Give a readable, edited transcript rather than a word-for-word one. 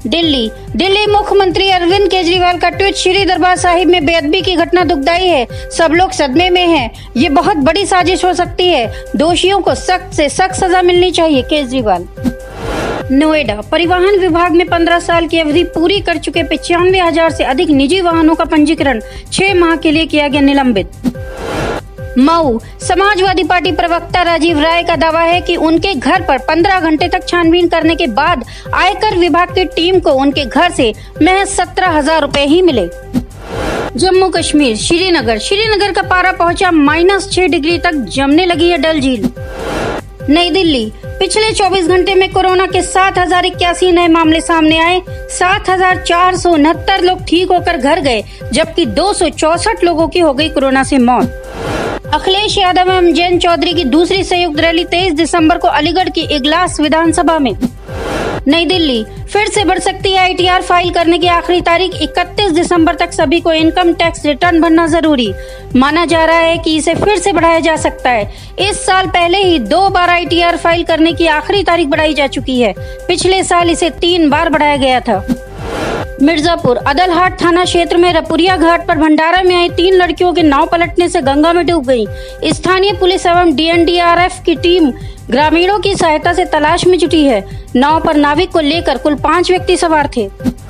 दिल्ली दिल्ली मुख्यमंत्री अरविंद केजरीवाल का ट्वीट, श्री दरबार साहिब में बेअदबी की घटना दुखदाई है, सब लोग सदमे में हैं, ये बहुत बड़ी साजिश हो सकती है, दोषियों को सख्त से सख्त सजा मिलनी चाहिए। केजरीवाल। नोएडा परिवहन विभाग में 15 साल की अवधि पूरी कर चुके 95,000 से अधिक निजी वाहनों का पंजीकरण 6 माह के लिए किया गया निलंबित। मऊ समाजवादी पार्टी प्रवक्ता राजीव राय का दावा है कि उनके घर पर 15 घंटे तक छानबीन करने के बाद आयकर विभाग की टीम को उनके घर से महज 17,000 रुपए ही मिले। जम्मू कश्मीर श्रीनगर का पारा पहुंचा -6 डिग्री तक, जमने लगी है डल झील। नई दिल्ली पिछले 24 घंटे में कोरोना के 7,081 नए मामले सामने आए, 7,469 लोग ठीक होकर घर गए, जबकि 264 लोगों की हो गई कोरोना से मौत। अखिलेश यादव एवं जयंत चौधरी की दूसरी संयुक्त रैली 23 दिसंबर को अलीगढ़ की इगलास विधानसभा में। नई दिल्ली फिर से बढ़ सकती है ITR फाइल करने की आखिरी तारीख, 31 दिसंबर तक सभी को इनकम टैक्स रिटर्न भरना जरूरी। माना जा रहा है कि इसे फिर से बढ़ाया जा सकता है। इस साल पहले ही 2 बार ITR फाइल करने की आखिरी तारीख बढ़ाई जा चुकी है, पिछले साल इसे 3 बार बढ़ाया गया था। मिर्जापुर अदलहाट थाना क्षेत्र में रपुरिया घाट पर भंडारा में आई 3 लड़कियों के नाव पलटने से गंगा में डूब गयी। स्थानीय पुलिस एवं DNDRF की टीम ग्रामीणों की सहायता से तलाश में जुटी है। नाव पर नाविक को लेकर कुल 5 व्यक्ति सवार थे।